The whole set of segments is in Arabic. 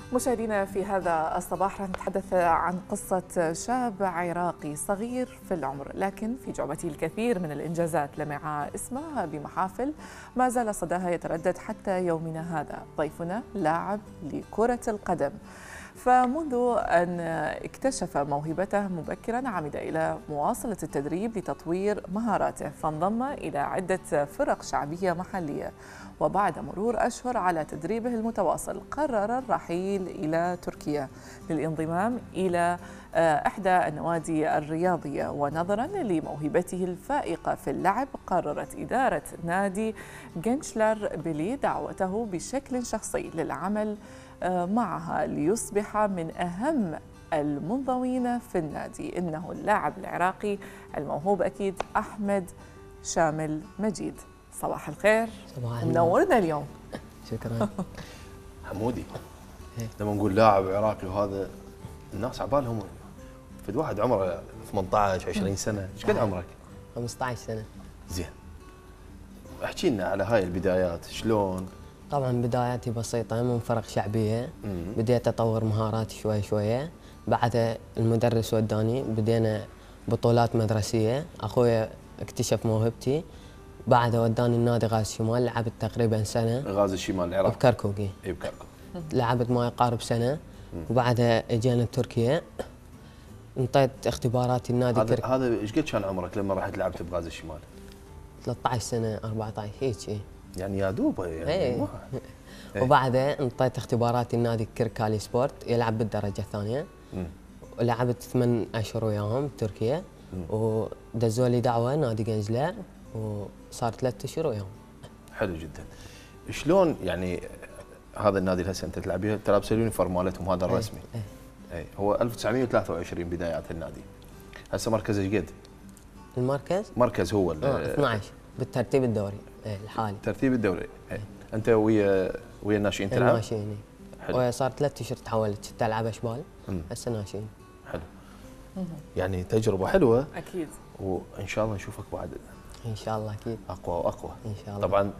مشاهدينا في هذا الصباح راح نتحدث عن قصة شاب عراقي صغير في العمر، لكن في جعبته الكثير من الإنجازات لمع اسمه بمحافل ما زال صداها يتردد حتى يومنا هذا. ضيفنا لاعب لكرة القدم، فمنذ أن اكتشف موهبته مبكرا عمد إلى مواصلة التدريب لتطوير مهاراته، فانضم إلى عدة فرق شعبية محلية. وبعد مرور أشهر على تدريبه المتواصل قرر الرحيل إلى تركيا للانضمام إلى إحدى النوادي الرياضية. ونظرا لموهبته الفائقة في اللعب قررت إدارة نادي جنشلر بلي دعوته بشكل شخصي للعمل معها ليصبح من أهم المنضوين في النادي. إنه اللاعب العراقي الموهوب أكيد أحمد شامل مجيد. صباح الخير، منورنا اليوم. شكرا. حمودي، لما نقول لاعب عراقي وهذا الناس عبالهم فد واحد عمره 18 20 سنه، ايش قد عمرك؟ 15 سنه. زين، احكي لنا على هاي البدايات شلون؟ طبعا بداياتي بسيطه من فرق شعبيه، بديت اطور مهاراتي شوي شويه، بعد المدرس وداني بدينا بطولات مدرسيه، اخوي اكتشف موهبتي بعد وداني النادي غاز الشمال، لعبت تقريبا سنه. غاز الشمال العراق بكركوكي. اي بكركوك. لعبت ما يقارب سنه، وبعدها اجينا تركيا، انطيت اختبارات النادي. هذا ايش قد كان عمرك لما رحت لعبت بغاز الشمال؟ 13 سنه 14 هيك. يعني يا دوب يعني. ايه. وبعدها انطيت اختبارات النادي كركالي سبورت، يلعب بالدرجه الثانيه. ولعبت 8 اشهر وياهم بتركيا، ودزوا لي دعوه نادي جنزلر، وصار 3 اشهر ويوم. حلو جدا. شلون يعني هذا النادي اللي هسه انت تلعب به تلابس اليونيفورم مالتهم هذا الرسمي؟ اي هو 1923 بدايات النادي. هسه مركز ايش قد؟ المركز؟ مركز هو 12 بالترتيب الدوري الحالي. ترتيب الدوري. انت ويا الناشئين تلعب؟ الناشئين. وصار 3 اشهر تحولت، كنت العب اشبال، هسه ناشئين. حلو. يعني تجربه حلوه اكيد، وان شاء الله نشوفك بعد ان شاء الله اكيد اقوى واقوى ان شاء الله. طبعا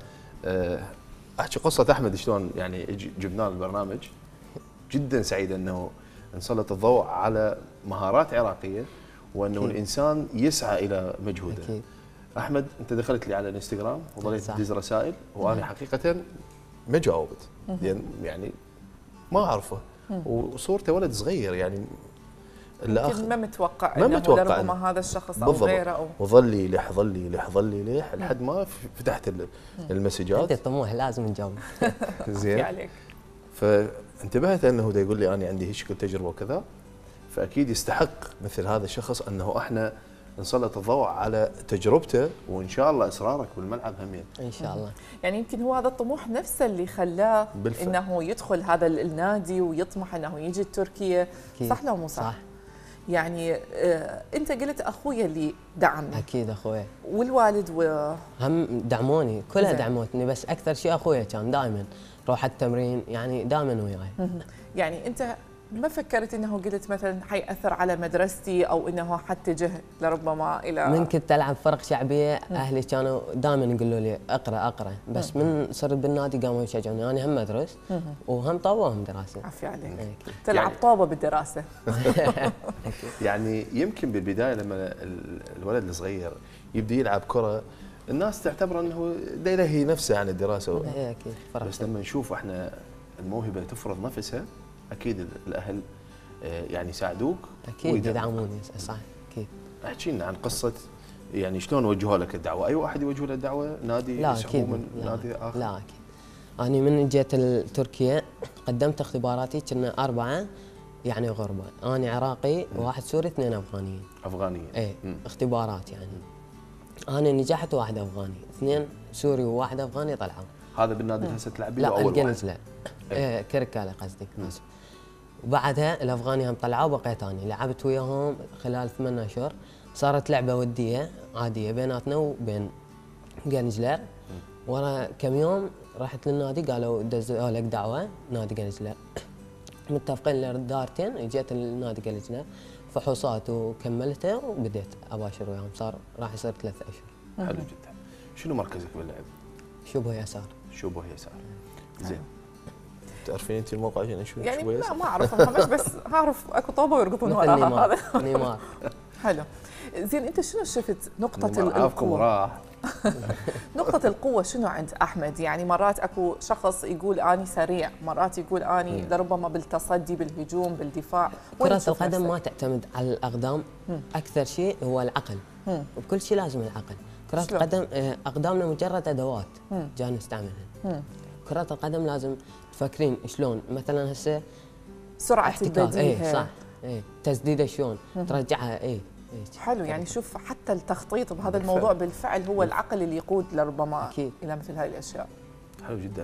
احكي قصه احمد شلون يعني جبناه البرنامج. جدا سعيد انه نسلط الضوء على مهارات عراقيه، وانه أكيد. الانسان يسعى الى مجهوده. أكيد. احمد انت دخلت لي على الانستغرام وظليت تدز رسائل، وانا حقيقه ما جاوبت يعني ما اعرفه، وصورته ولد صغير يعني يمكن ما متوقع انه لربما هذا الشخص او غيره او وظل يلح لحد ما فتحت المسجات. عندي طموح لازم نجاوب. زين عليك. فانتبهت انه دا يقول لي انا عندي هيك تجربه وكذا، فاكيد يستحق مثل هذا الشخص انه احنا نسلط الضوء على تجربته، وان شاء الله اصرارك بالملعب همين. ان شاء الله. يعني يمكن هو هذا الطموح نفسه اللي خلاه انه يدخل هذا النادي ويطمح انه يجي تركيا. صح لو مو صح؟ صح. يعني انت قلت اخويا اللي دعمني. اكيد اخويا والوالد هم دعموني، كلها دعموتني، بس اكثر شيء اخويا كان دائما روح التمرين، يعني دائما وياي. يعني انت ما فكرت انه قلت مثلا حيأثر على مدرستي او انه حتجه لربما الى من كنت العب فرق شعبيه اهلي كانوا دائما يقولوا لي اقرا، بس من صرت بالنادي قاموا يشجعوني، انا هم ادرس وهم طوبهم دراسه. عافية عليك. تلعب يعني طوبه بالدراسه. يعني يمكن بالبدايه لما الولد الصغير يبدا يلعب كره الناس تعتبر انه دا يلهي نفسه عن الدراسه. اكيد. بس لما نشوف احنا الموهبه تفرض نفسها اكيد الاهل يعني يساعدوك اكيد يدعموني. صح اكيد. احكي لنا عن قصه يعني شلون وجهوا لك الدعوه؟ اي واحد يوجه له الدعوه؟ نادي لا اكيد من نادي اخر؟ لا اكيد. انا من جيت تركيا قدمت اختباراتي، كنا 4 يعني غربه، انا عراقي وواحد سوري 2 افغانيين. افغانيين. ايه اختبارات يعني. انا نجحت واحد افغاني، 2 سوري وواحد افغاني طلعوا. هذا بالنادي اللي هسه تلعب به؟ لا الجنزله. كركالة قصدي. وبعدها الافغاني هم طلعوا وبقيت اني لعبت وياهم خلال 8 اشهر، صارت لعبه وديه عاديه بيناتنا وبين جنزلر. ورا كم يوم رحت للنادي قالوا دزوا لك دعوه نادي جنزلر، متفقين لدارتين، جيت النادي جنزلر فحوصات وكملتها وبديت اباشر وياهم، راح يصير 3 اشهر. حلو جدا. شنو مركزك باللعب؟ شبه يسار. شبه يسار. زين. تعرفين انت الموقع عشان شو يعني شوي لا ما اعرف محمد، بس اعرف اكو طوبه ويرقطون مثل وراها. نيمار. نيمار. حلو. زين انت شنو شفت نقطه عافكم القوه؟ راح. نقطة القوة شنو عند أحمد؟ يعني مرات أكو شخص يقول أني سريع، مرات يقول أني لربما بالتصدي، بالهجوم، بالدفاع. وين كرة تشوف القدم نفسك؟ ما تعتمد على الأقدام، أكثر شيء هو العقل. وبكل شيء لازم العقل. كرة شلون؟ القدم أقدامنا مجرد أدوات جاي نستعملها. كرة القدم لازم تفكرين شلون، مثلا هسه سرعة احتكاك، البديهة. صح، تسديده شلون ترجعها، حلو. يعني شوف حتى التخطيط بهذا الموضوع بالفعل هو العقل اللي يقود لربما أكيد. إلى مثل هاي الأشياء. حلو جدا.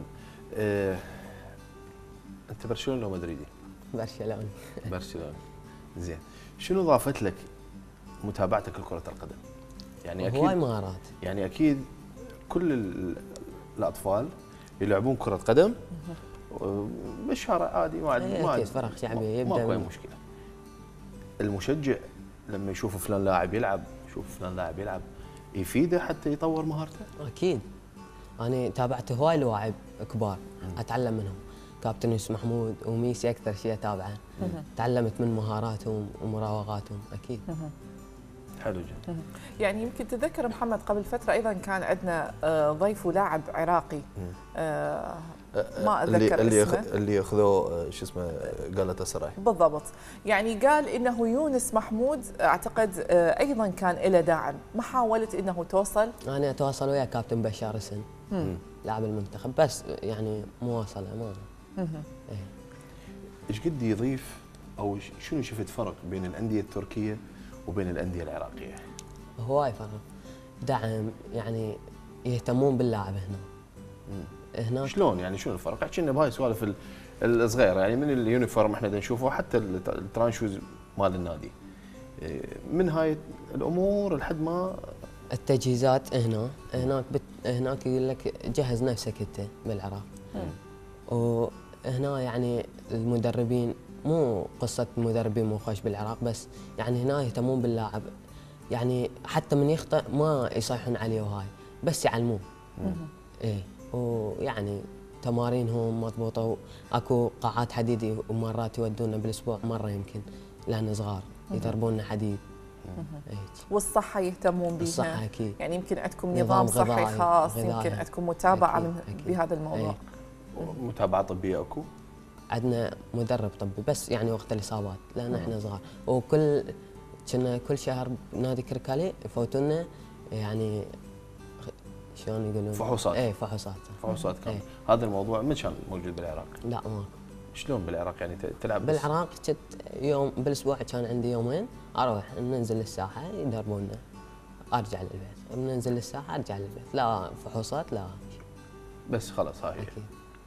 انت برشلونه لو مدريدي؟ برشلونة. برشلونه. زين، شنو ضافت لك متابعتك لكره القدم؟ يعني هواي اكيد مهارات. يعني اكيد كل الاطفال يلعبون كره قدم بالشارع عادي، ما اكيد فرق شعبي يبدا ماكو اي مشكله. المشجع لما يشوف فلان لاعب يلعب، يشوف فلان لاعب يلعب، يفيده حتى يطور مهارته. اكيد. انا تابعت هواي لواعب كبار اتعلم منهم، كابتن يوسف محمود وميسي اكثر شيء اتابعه. تعلمت من مهاراتهم ومراوغاتهم اكيد. حلو جدا. يعني يمكن تتذكر محمد قبل فترة أيضا كان عندنا ضيف ولاعب عراقي، ما أتذكر اسمه. اللي اخذوه شو اسمه قالته سراي. بالضبط. يعني قال إنه يونس محمود أعتقد أيضا كان له داعم. ما حاولت إنه توصل؟ انا اتواصل ويا كابتن بشار السن لاعب المنتخب، بس يعني مواصله ما ايش قد يضيف او شنو شفت فرق بين الانديه التركيه وبين الانديه العراقيه؟ هواي فرق، دعم، يعني يهتمون باللاعب هنا. هناك شلون يعني شنو الفرق؟ احكي لنا بهاي السوالف الصغيره، يعني من اليونيفورم احنا نشوفه حتى الترانشوز مال النادي، من هاي الامور لحد ما التجهيزات هناك يقول لك جهز نفسك انت بالعراق. وهنا يعني المدربين مو قصه مدربين مو خوش بالعراق، بس يعني هنا يهتمون باللاعب، يعني حتى من يخطئ ما يصيحون عليه وهاي، بس يعلموه. ويعني تمارينهم مضبوطه، واكو قاعات حديد ومرات يودونا بالاسبوع مره يمكن لان صغار يدربونا حديد. والصحة يهتمون بها. الصحة أكيد. يعني يمكن عندكم نظام صحي خاص، يمكن عندكم متابعة أكيد. بهذا الموضوع. متابعة طبية اكو؟ عندنا مدرب طبي بس يعني وقت الإصابات لأن احنا صغار، وكل كل شهر بنادي كركالي يفوتونا يعني شلون يقولون؟ فحوصات. فحوصات كان. هذا الموضوع ما كان موجود بالعراق؟ لا ماكو. شلون بالعراق يعني تلعب بالعراق كنت يوم بالاسبوع كان عندي يومين اروح ننزل الساحه يدربونا، ارجع للبيت، ننزل الساحه ارجع للبيت، لا فحوصات لا بس خلاص هاي اكيد.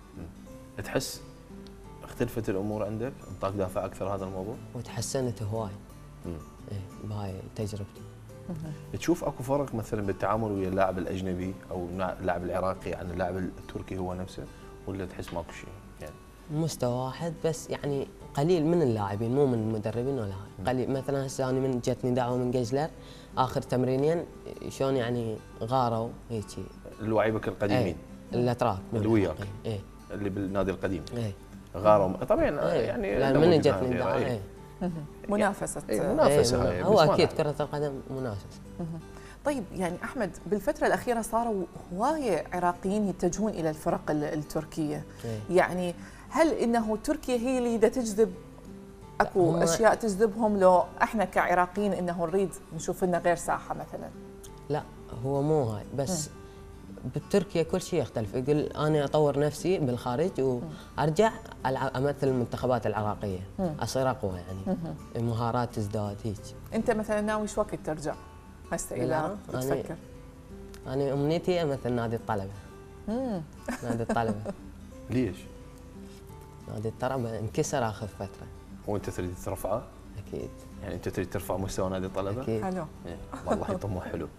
تحس اختلفت الامور عندك؟ انطاك دافع اكثر هذا الموضوع؟ وتحسنت هواي. بهاي تجربتي. تشوف اكو فرق مثلا بالتعامل ويا اللاعب الاجنبي او اللاعب العراقي عن اللاعب التركي هو نفسه، ولا تحس ماكو شيء يعني؟ مستوى واحد بس يعني قليل من اللاعبين مو من المدربين ولا هاي، قليل. مثلا هسه انا من جتني دعوه من جيزلر اخر تمرينين شلون يعني غاروا هيجي لعيبك القديمين الاتراك اللي وياك اللي بالنادي القديم غاروا طبعا يعني لا من جتني دعوه منافسه منافسه هاي هو اكيد كره القدم منافسه. طيب يعني احمد بالفتره الاخيره صاروا هوايه عراقيين يتجهون الى الفرق التركيه، يعني هل انه تركيا هي اللي دا تجذب؟ اكو اشياء تجذبهم لو احنا كعراقيين انه نريد نشوف لنا غير ساحه مثلا؟ لا هو مو هاي بس. بتركيا كل شيء يختلف، يقول انا اطور نفسي بالخارج وارجع امثل المنتخبات العراقيه، اصير اقوى يعني مهارات تزداد هيك. انت مثلا ناوي شو وقت ترجع هسه اذا تفكر؟ انا امنيتي امثل نادي الطلبه. نادي الطلبه. ليش؟ نادي الطلبه انكسر اخر فتره. وانت تريد ترفعه؟ اكيد. يعني انت تريد ترفع مستوى نادي الطلبه؟ اكيد. حلو. والله طموح حلو.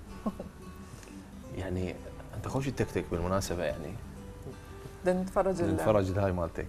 يعني انت خوش التكتيك بالمناسبه، يعني نتفرج الهاي مالتك.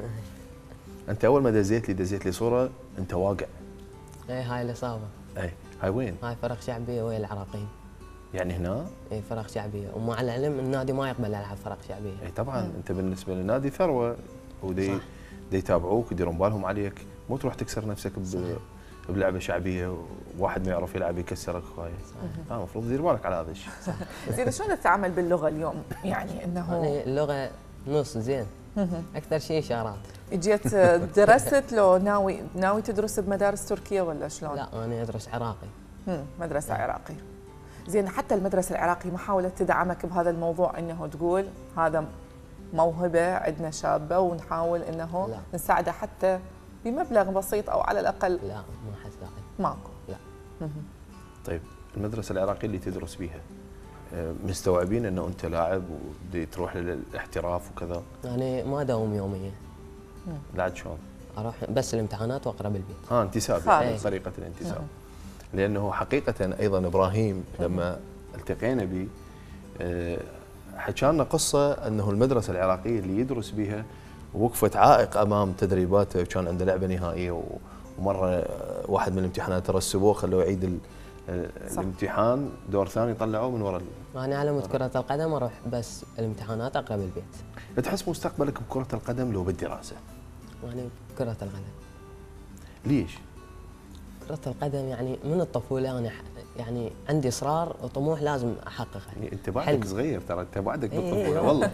انت اول ما دزيت لي صوره انت واقع. هاي الاصابه. هاي وين؟ هاي فرق شعبيه ويا العراقيين. يعني هنا؟ فرق شعبيه، ومع العلم النادي ما يقبل العب فرق شعبيه. طبعا انت بالنسبه للنادي ثروه ودي يتابعوك ويديرون بالهم عليك، مو تروح تكسر نفسك بلعبه شعبيه وواحد ما يعرف يلعب يكسرك هوايه. المفروض تدير بالك على هذا الشيء. زين شلون تتعامل باللغه اليوم؟ يعني انه يعني اللغه نص زين، اكثر شيء اشارات. جيت درست لو ناوي تدرس بمدارس تركيه ولا شلون؟ لا انا ادرس عراقي. مدرسه عراقي. زين حتى المدرسه العراقيه ما حاولت تدعمك بهذا الموضوع، انه تقول هذا موهبه عندنا شابه ونحاول انه نساعده حتى بمبلغ بسيط او على الاقل؟ لا ما حد ساعد. ماكو. لا. طيب المدرسه العراقيه اللي تدرس بيها مستوعبين انه انت لاعب ودي تروح للاحتراف وكذا؟ يعني ما اداوم يوميا. لا شلون؟ اروح بس الامتحانات واقرا بالبيت. انتساب يعني طريقه الانتساب. لانه حقيقه ايضا ابراهيم لما التقينا به حكى لنا قصه انه المدرسه العراقيه اللي يدرس بها وقفت عائق امام تدريباته، وكان عنده لعبه نهائيه ومره واحد من الامتحانات رسبوه خلوه يعيد الامتحان دور ثاني طلعوه من وراء. انا على مود كره القدم اروح بس الامتحانات اقرا بالبيت. تحس مستقبلك بكره القدم لو بالدراسه؟ يعني كره القدم. ليش؟ كرة القدم يعني من الطفولة أنا يعني عندي إصرار وطموح لازم أحققه. يعني أنت بعدك صغير ترى، أنت بعدك بالطفولة والله.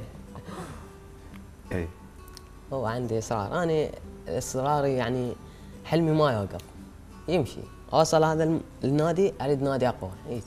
إيه هو عندي إصرار، أنا إصراري يعني حلمي ما يوقف، يمشي أوصل هذا النادي، أريد نادي أقوى هيك.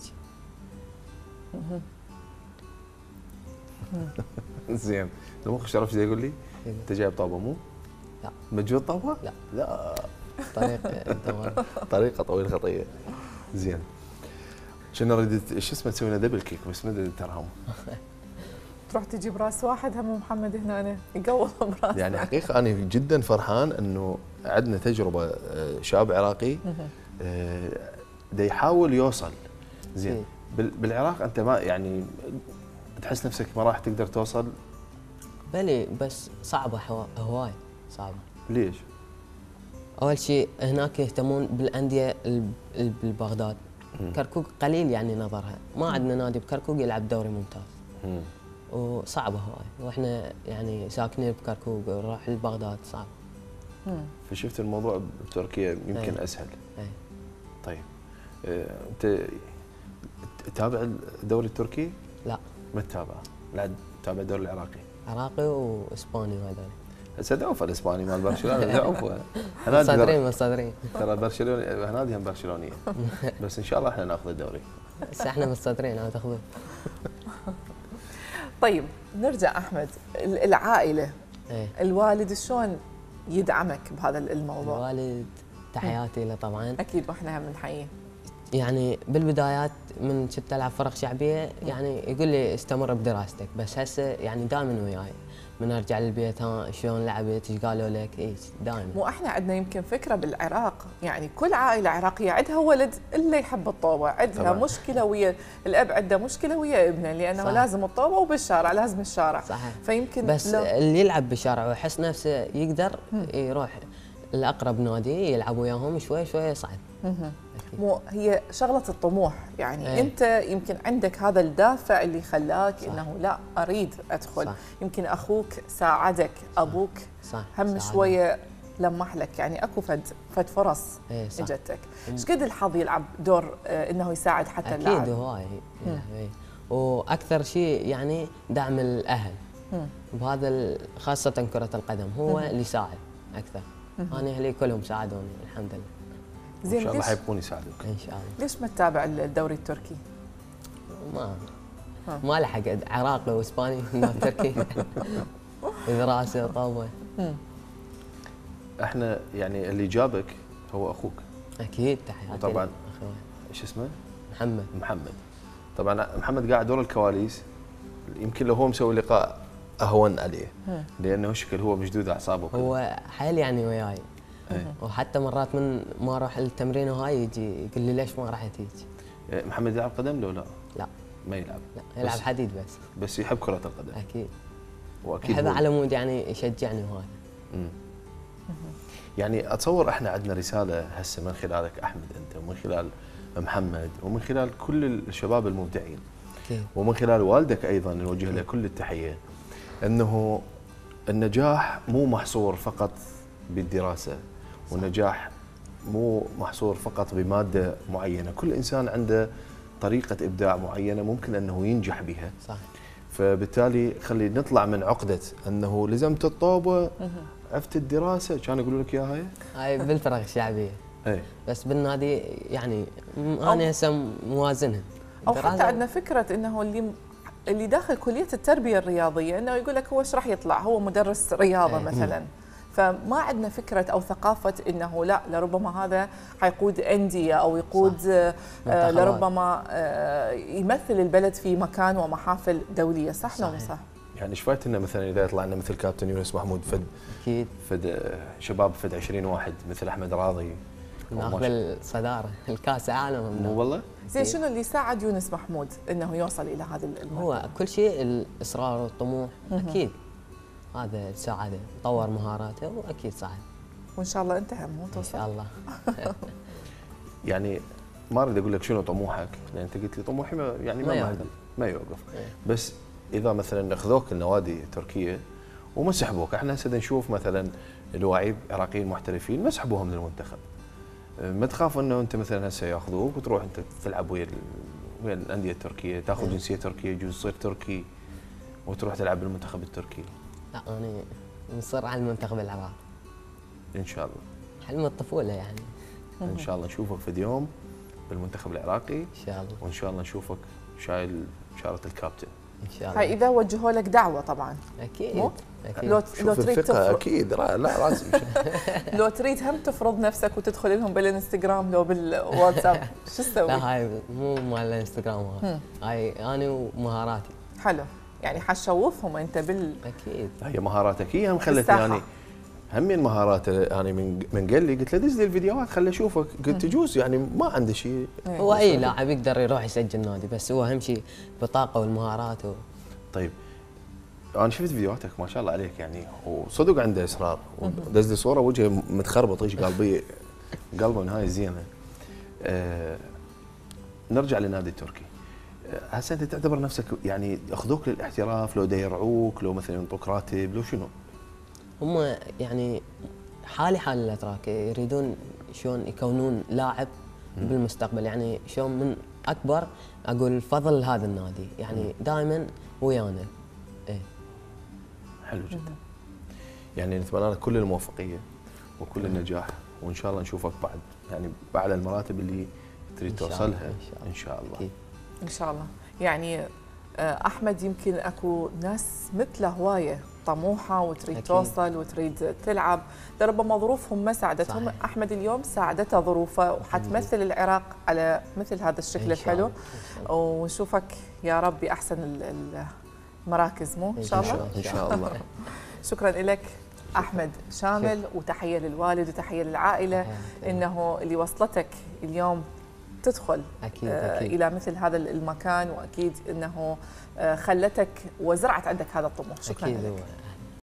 زين لو مخ شرف يقول لي أنت جايب طابة مو؟ لا. مجهود طابة؟ لا. لا طريقة طريقة طويلة خطية. زين كنا نريد شو اسمه تسوي لنا دبل كيك بس ما ادري ترهم. تروح تجيب راس واحد هم محمد هنا يقوم براس. يعني حقيقة أنا جدا فرحان إنه عندنا تجربة شاب عراقي دا يحاول يوصل. زين بالعراق أنت ما يعني تحس نفسك ما راح تقدر توصل؟ بلي بس صعبة هواي صعبة. ليش؟ أول شيء هناك يهتمون بالأندية بالبغداد. كركوك قليل يعني نظرها، ما عندنا نادي بكركوك يلعب دوري ممتاز. وصعبة هواي، واحنا يعني ساكنين بكركوك ونروح لبغداد صعب. فشفت الموضوع بتركيا يمكن اسهل. طيب انت تتابع الدوري التركي؟ لا ما تتابعه؟ لا تتابع الدوري العراقي؟ عراقي واسباني وهذول. هسه دوفه الاسباني مال برشلونه دوفه. مصدرين ترى برشلونه ناديهم برشلونيه. بس ان شاء الله احنا ناخذ الدوري. بس احنا مصدرين عم تاخذوه. طيب نرجع احمد، العائله الوالد شلون يدعمك بهذا الموضوع؟ الوالد تحياتي له طبعا. اكيد واحنا هم نحييه. يعني بالبدايات من كنت العب فرق شعبيه يعني يقول لي استمر بدراستك، بس هسه يعني دائما وياي من ارجع للبيت ها شلون لعبت ايش قالوا لك ايش دائما. مو احنا عندنا يمكن فكره بالعراق، يعني كل عائله عراقيه عندها ولد الا يحب الطوبه، عندها طبعا. مشكله ويا الاب، عنده مشكله ويا ابنه لانه صح. لازم الطوبه وبالشارع لازم الشارع. صحيح. فيمكن بس اللي يلعب بالشارع ويحس نفسه يقدر يروح الاقرب نادي يلعب وياهم شوي شوي يصعد. مو هي شغله الطموح يعني انت يمكن عندك هذا الدافع اللي خلاك صح. انه لا اريد ادخل صح. يمكن اخوك ساعدك صح. ابوك صح. هم شويه لمح لك، يعني اكو فد فرص اجتك. ايش قد الحظ يلعب دور انه يساعد حتى اللاعب؟ اكيد هواي واكثر شيء يعني دعم الاهل بهذا خاصه كره القدم هو اللي يساعد اكثر. انا اهلي كلهم ساعدوني الحمد لله. زين ان شاء الله حيكون يساعدك ان شاء الله. ليش ما تتابع الدوري التركي؟ ما لحق عراقي واسباني تركي دراسه طوبه. احنا يعني اللي جابك هو اخوك. اكيد تحياتي. طبعا ايش اسمه؟ محمد. طبعا محمد قاعد دور الكواليس، يمكن لو هو مسوي لقاء اهون عليه لانه شكل هو مشدود اعصابه. هو حيل يعني وياي. وحتى مرات من ما اروح التمرين وهاي يجي يقول لي ليش ما رحت هيك. محمد يلعب قدم لو لا؟ لا ما يلعب. لا يلعب حديد بس يحب كرة القدم. اكيد. واكيد يحب على مود يعني يشجعني وهاي. يعني اتصور احنا عندنا رسالة هسه من خلالك احمد انت ومن خلال محمد ومن خلال كل الشباب المبدعين. ومن خلال والدك ايضا نوجه له كل التحية، انه النجاح مو محصور فقط بالدراسة، والنجاح مو محصور فقط بمادة معينة، كل إنسان عنده طريقة إبداع معينة ممكن أنه ينجح بها. صح. فبالتالي خلي نطلع من عقدة أنه لزمت الطوبة عفت الدراسة، كانوا يقولوا لك إياها هاي بالفرق الشعبية. اي بس بالنادي يعني انا هسه موازنها. او حتى عندنا فكره انه اللي داخل كليه التربيه الرياضيه انه يقول لك هو ايش راح يطلع، هو مدرس رياضه مثلا، فما عندنا فكره او ثقافه انه لا لربما هذا حيقود انديه او يقود لربما يمثل البلد في مكان ومحافل دوليه. صح ولا مو صح؟ يعني ايش فايتنا مثلا اذا يطلع لنا مثل كابتن يونس محمود اكيد شباب 20 واحد مثل احمد راضي ناخذ الصداره الكاس عالم. مو والله؟ زين شنو اللي ساعد يونس محمود انه يوصل الى هذا المرحله؟ هو كل شيء الاصرار والطموح اكيد هذا ساعده، طور مهاراته واكيد ساعد. وان شاء الله انت هم توصل ان شاء الله. يعني ما اريد اقول لك شنو طموحك، لان انت قلت لي طموحي ما يوقف. بس اذا مثلا اخذوك النوادي التركيه وما سحبوك، احنا هسه نشوف مثلا اللاعبين العراقيين محترفين ما سحبوهم من المنتخب، ما تخاف انه انت مثلا هسه ياخذوك وتروح انت تلعب ويا الانديه التركيه، تاخذ جنسيه تركيه، يجوز تصير تركي وتروح تلعب بالمنتخب التركي؟ لا انا مصر على المنتخب العراقي ان شاء الله، حلم الطفوله يعني. ان شاء الله نشوفك في اليوم بالمنتخب العراقي ان شاء الله، وان شاء الله نشوفك شايل شاره الكابتن ان شاء الله. هاي اذا وجهوا لك دعوه طبعا. اكيد اكيد. لو تريد الثقه اكيد لا راسي لو تريد هم تفرض نفسك وتدخل لهم بالانستغرام لو بالواتساب شو تسوي؟ لا هاي مو مال الانستغرام، هاي انا ومهاراتي. حلو، يعني حتشوفهم انت اكيد. هي مهاراتك هي هم خلتني يعني همين مهاراته يعني من قال لي قلت له دز لي الفيديوهات خلي اشوفك، قلت تجوز يعني ما عنده شيء. هو اي لاعب يقدر يروح يسجل نادي، بس هو اهم شيء البطاقه والمهارات طيب انا شفت فيديوهاتك ما شاء الله عليك يعني، وصدق عنده اصرار، ودز لي صوره وجهه متخربط ايش قلبي قلبه من هاي الزينه. نرجع للنادي التركي. هسه انت تعتبر نفسك يعني اخذوك للاحتراف، لو يرعوك، لو مثلا ينطوك راتب، لو شنو؟ هم يعني حال الاتراك يريدون شلون يكونون لاعب بالمستقبل، يعني شلون من اكبر اقول فضل هذا النادي، يعني دائما ويانا. ايه حلو جدا. يعني نتمنى لك كل الموفقيه وكل النجاح، وان شاء الله نشوفك بعد يعني بعد المراتب اللي تريد توصلها ان شاء الله. أكيد. ان شاء الله. يعني احمد يمكن اكو ناس مثله هوايه طموحه وتريد أكيد. توصل وتريد تلعب، لربما ظروفهم ما ساعدتهم. صحيح. احمد اليوم ساعدته ظروفه وحتمثل العراق على مثل هذا الشكل الحلو، ونشوفك يا رب باحسن المراكز مو ان شاء الله. ان شاء الله. شكرا لك احمد شامل، وتحيه للوالد وتحيه للعائله انه اللي وصلتك اليوم تدخل أكيد. الى مثل هذا المكان، واكيد انه خلتك وزرعت عندك هذا الطموح. شكرا أكيد لك.